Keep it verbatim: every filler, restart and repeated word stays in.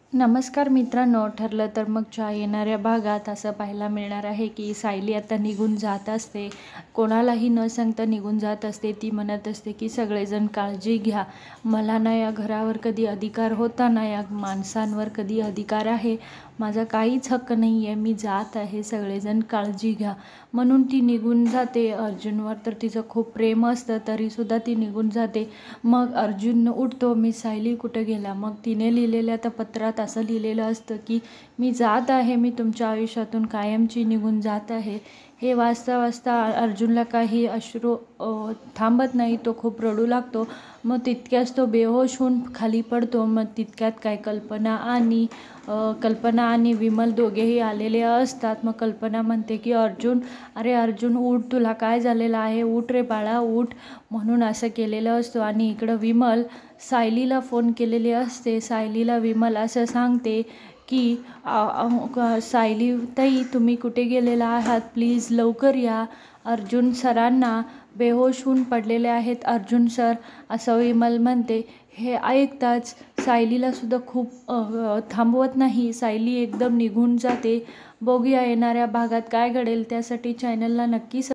नमस्कार मित्रांनो, ठरलं तर मगच्या येणाऱ्या भागात असं पाहायला मिळणार आहे की सायली आता निघून जात असते. कोणालाही न सांगता निघून जात असते. ती म्हणत असते की सगळेजण काळजी घ्या, मला ना या घरावर कधी अधिकार होता ना या माणसांवर कधी अधिकार आहे, माझा काहीच हक्क नाही आहे, मी जात आहे, सगळेजण काळजी घ्या. म्हणून ती निघून जाते. अर्जुनवर तर तिचं खूप प्रेम असतं तरीसुद्धा ती निघून जाते. मग अर्जुन उठतो, मी सायली कुठं गेला. मग तिने लिहिलेल्या त्या पत्रात असं लिहिलेलं असतं की मी जात आहे, मी तुमच्या आयुष्यातून कायमची निघून जात आहे. हे वाचता वाचता अर्जुनला काही अश्रू थांबत नाही, तो खूप रडू लागतो. मग तितक्याच तो बेहोश होऊन खाली पडतो. मग तितक्यात काय कल्पना आणि कल्पना आणि विमल दोघेही आलेले असतात. मग कल्पना म्हणते की अर्जुन, अरे अर्जुन उठ, तुला काय झालेलं आहे, उठ रे बाळा उठ, म्हणून असं केलेलं असतं. आणि इकडं विमल सायलीला फोन केलेले असते. सायलीला विमल असं सांगते की सायली ताई, तुम्ही कुठे गेलेला आहात, प्लीज लवकर या, अर्जुन सरांना बेहोश होऊन पडलेले आहेत अर्जुन सर, असं विमल म्हणते. हे ऐकताच सायलीला सुद्धा खूप थांबवत नाही, सायली एकदम निघून जाते. बघूया येणाऱ्या भागात काय घडेल. त्यासाठी चॅनलला नक्की